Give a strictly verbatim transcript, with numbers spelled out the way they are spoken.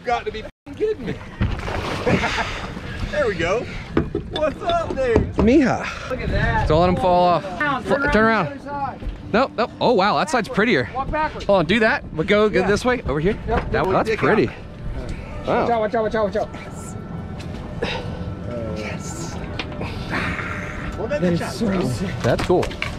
got to be kidding me. There we go. What's up, dude? Mahi. Look at that. Don't let them fall off. Turn around. Turn around. Nope, nope. Oh, wow, that side's pretty. Walk backwards. Hold on, do that. But go, go Yeah. this way, over here. Yep. That, that's Dick pretty. Watch Wow. out, watch out, watch out, watch out. Well, that's That a is shot, so bro. sick. That's cool.